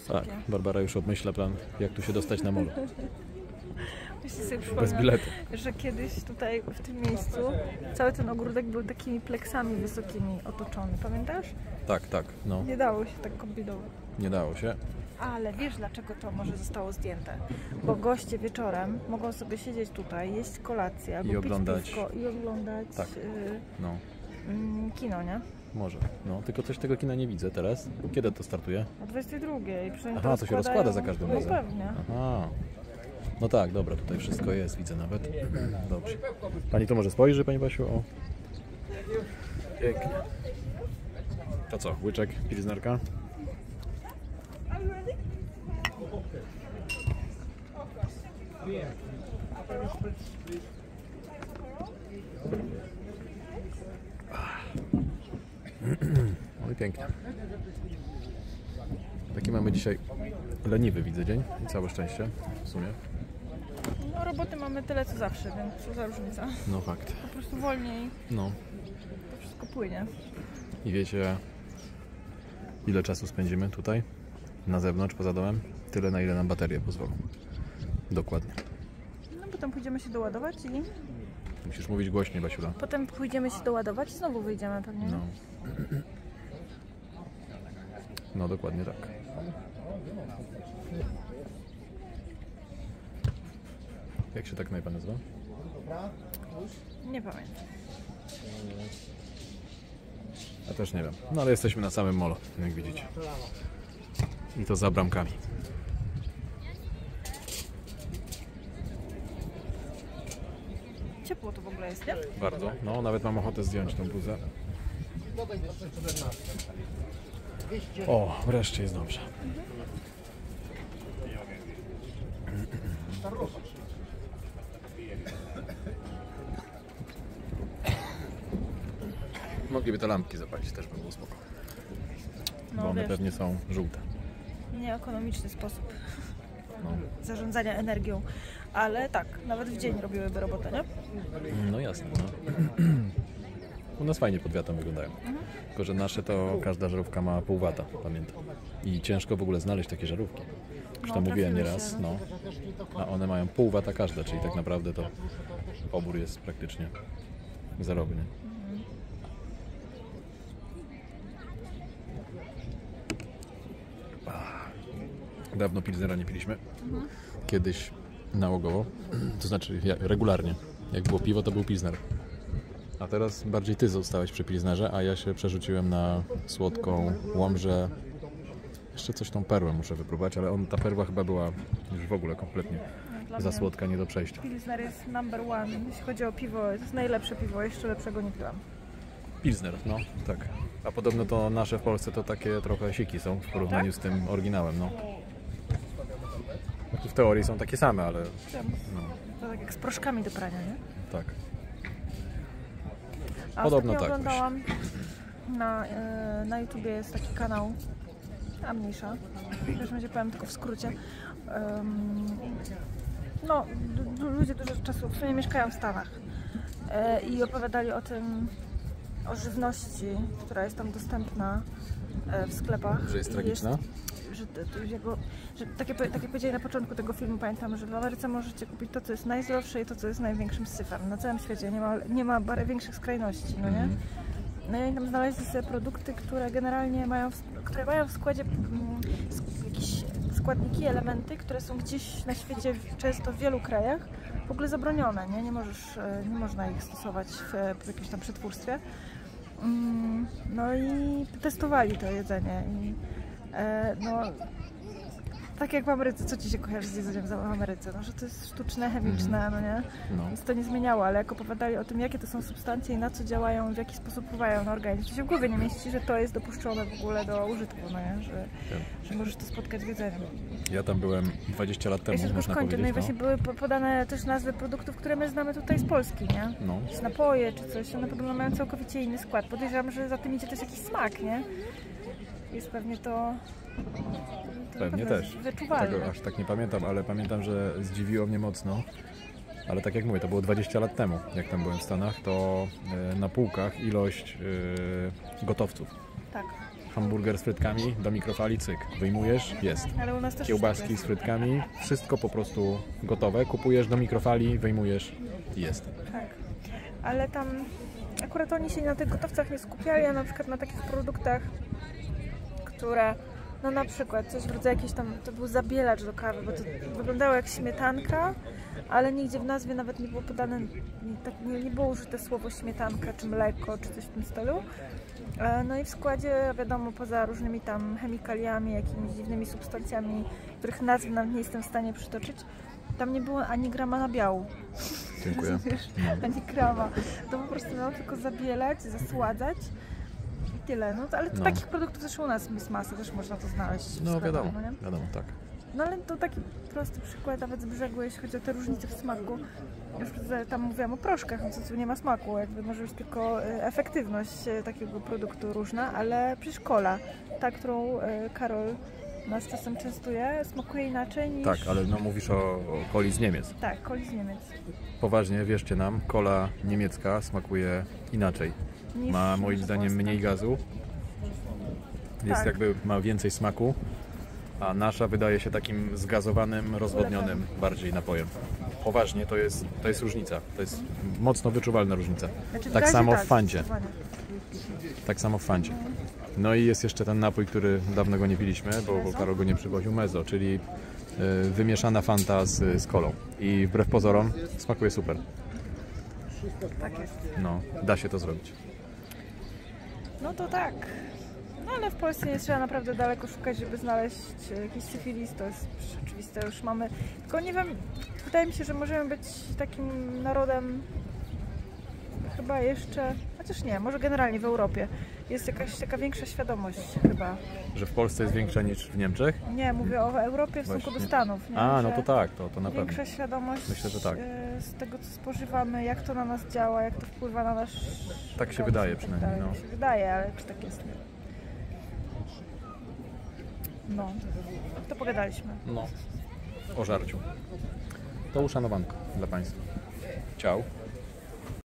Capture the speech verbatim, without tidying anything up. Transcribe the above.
Tak, Barbara już obmyśla plan, jak tu się dostać na molo. Sobie Bez biletu. Że kiedyś tutaj w tym miejscu cały ten ogródek był takimi pleksami wysokimi otoczony. Pamiętasz? Tak, tak, no. Nie dało się tak kombinować. Nie dało się. Ale wiesz, dlaczego to może zostało zdjęte? Bo goście wieczorem mogą sobie siedzieć tutaj, jeść kolację albo I oglądać. pić piwko i oglądać Tak. y, No. y, kino, nie? Może. No, tylko coś tego kina nie widzę teraz. Kiedy to startuje? O dwudziestej drugiej. Aha, to się rozkłada za każdym no, razem. pewnie. Aha. No tak, dobra, tutaj wszystko jest, widzę nawet. Dobrze. Pani to może spojrzy, Pani Basiu? O. Pięknie. To co, łyczek, pilsnerka? No i pięknie. Taki mamy dzisiaj leniwy, widzę, dzień i całe szczęście w sumie. No roboty mamy tyle co zawsze, więc co za różnica. No fakt. Po prostu wolniej No. to wszystko płynie. I wiecie, ile czasu spędzimy tutaj, na zewnątrz, poza domem? Tyle, na ile nam baterie pozwolą. Dokładnie. No potem pójdziemy się doładować i... Musisz mówić głośniej, Basiula. Potem pójdziemy się doładować i znowu wyjdziemy pewnie. No. No, dokładnie tak. Jak się tak knajpa nazywa? Nie pamiętam. Ja też nie wiem. No ale jesteśmy na samym molo, jak widzicie. I to za bramkami. Ciepło to w ogóle jest, nie? Bardzo. No, nawet mam ochotę zdjąć tą bluzę. O, wreszcie jest dobrze. Mogliby te lampki zapalić, też by było spoko. No, Bo one wiesz, pewnie są żółte. nieekonomiczny sposób No. zarządzania energią. Ale tak, nawet w dzień robiłyby robotę, nie? No jasne, no. U nas fajnie pod wiatrem wyglądają. Mhm. Tylko, że nasze to każda żarówka ma pół wata, pamiętam. I ciężko w ogóle znaleźć takie żarówki. Już to No, mówiłem trafiły nieraz, się, no. A one mają pół wata każda, czyli tak naprawdę to pobór jest praktycznie zerowy, nie? Mhm. Dawno pilznera nie piliśmy. Mhm. Kiedyś nałogowo, to znaczy ja, regularnie. Jak było piwo, to był pilsner. A teraz bardziej ty zostałeś przy pilsnerze, a ja się przerzuciłem na słodką łomżę. Jeszcze coś tą perłę muszę wypróbować, ale on, ta perła chyba była już w ogóle kompletnie Dla za mnie słodka, nie do przejścia. Pilsner jest number one, jeśli chodzi o piwo. To jest najlepsze piwo, jeszcze lepszego nie piłam. Pilsner, no tak. A podobno to nasze w Polsce to takie trochę siki są w porównaniu z tym oryginałem, no. W teorii są takie same, ale no, To tak jak z proszkami do prania, nie? tak. A Podobno ostatnio tak oglądałam na, y, na YouTubie jest taki kanał, a mniejsza, w każdym razie powiem tylko w skrócie. Um, no, du- du- ludzie dużo czasu w sumie mieszkają w Stanach e, i opowiadali o tym, o żywności, która jest tam dostępna e, w sklepach. Że jest I tragiczna? Jest, że, to, to jego, że takie, takie powiedzieli na początku tego filmu, pamiętam, że w Ameryce możecie kupić to, co jest najzdrowsze i to, co jest największym syfem. Na całym świecie nie ma, nie ma bar- większych skrajności, no nie? Mhm. No i oni tam znaleźli sobie produkty, które generalnie mają, w- które mają w składzie mm, sk- jakieś składniki, elementy, które są gdzieś na świecie, w- często w wielu krajach, w ogóle zabronione, nie? Nie możesz, e, nie można ich stosować w, w jakimś tam przetwórstwie. Mm, No i testowali to jedzenie i e, no tak jak w Ameryce, co ci się kojarzy z jedzeniem w Ameryce? No, że to jest sztuczne, chemiczne, no nie? No. Nic to nie zmieniało, ale jak opowiadali o tym, jakie to są substancje i na co działają, w jaki sposób wpływają na organizm, to się w głowie nie mieści, że to jest dopuszczone w ogóle do użytku, no nie? Że, że możesz to spotkać w jedzeniu. Ja tam byłem dwadzieścia lat Ja temu, się tylko można skończę, no i powiedzieć. właśnie były po- podane też nazwy produktów, które my znamy tutaj z Polski, nie? No. Jakieś napoje czy coś, one podobno mają całkowicie inny skład. Podejrzewam, że za tym idzie też jakiś smak, nie? Jest pewnie to... to Pewnie naprawdę też. wyczuwalne. Tego aż tak nie pamiętam, ale pamiętam, że zdziwiło mnie mocno. Ale tak jak mówię, to było dwadzieścia lat temu, jak tam byłem w Stanach, to e, na półkach ilość e, gotowców. Tak. hamburger z frytkami do mikrofali, cyk, wyjmujesz, jest. Ale u nas też Kiełbaski już z tak jest. frytkami, wszystko po prostu gotowe, kupujesz do mikrofali, wyjmujesz i jest. Tak, ale tam akurat oni się na tych gotowcach nie skupiali, a na przykład na takich produktach, które, no na przykład coś w rodzaju jakiś tam, to był zabielacz do kawy, bo to wyglądało jak śmietanka, ale nigdzie w nazwie nawet nie było podane, nie, tak, nie, nie było użyte słowo śmietanka, czy mleko, czy coś w tym stylu. E, No i w składzie, wiadomo, poza różnymi tam chemikaliami, jakimiś dziwnymi substancjami, których nazw nawet nie jestem w stanie przytoczyć, tam nie było ani grama nabiału. Dziękuję. Wiesz, ani grama. To po prostu miało tylko zabielać, zasładzać i tyle. No, to, ale to No. takich produktów też u nas jest masa, też można to znaleźć w No sklepach, wiadomo, no nie? wiadomo, tak. No ale to taki prosty przykład nawet z brzegu, jeśli chodzi o te różnice w smaku. Na przykład tam mówiłam o proszkach, no to tu nie ma smaku, jakby może być tylko e, efektywność e, takiego produktu różna, ale przecież cola, ta, którą e, Karol nas czasem częstuje, smakuje inaczej niż... Tak, ale no mówisz o, o coli z Niemiec. Tak, coli z Niemiec. Poważnie, wierzcie nam, cola niemiecka smakuje inaczej. Niż Ma moim nasza zdaniem polska. mniej gazu, jest Tak. jakby, ma więcej smaku, a nasza wydaje się takim zgazowanym, rozwodnionym bardziej napojem. Poważnie, to jest, to jest różnica, to jest mocno wyczuwalna różnica. Znaczy, w Tak gazie samo w tak, Fancie, zdecydowanie. tak samo w Fancie. No i jest jeszcze ten napój, który dawno go nie piliśmy, bo, bo Mezzo? Karol go nie przywoził, Mezzo, czyli y, wymieszana Fanta z, z kolą. I wbrew pozorom smakuje super. Tak jest. No, da się to zrobić. No to tak. No ale w Polsce nie trzeba naprawdę daleko szukać, żeby znaleźć jakiś syfilis, to jest oczywiste, już mamy. Tylko nie wiem, wydaje mi się, że możemy być takim narodem chyba jeszcze, chociaż nie, może generalnie w Europie jest jakaś taka większa świadomość chyba. Że w Polsce jest większa niż w Niemczech? Nie, mówię o Europie w stosunku do Właśnie. Stanów. Nie? A, no Że to tak, to, to na pewno. Większa świadomość Myślę, że tak. e, z tego, co spożywamy, jak to na nas działa, jak to wpływa na nasz... Tak się organizm wydaje i tak przynajmniej, dalej. no. Tak się wydaje, ale czy tak jest? Nie. No, to pogadaliśmy. No, o żarciu. To uszanowanko dla Państwa. Ciao.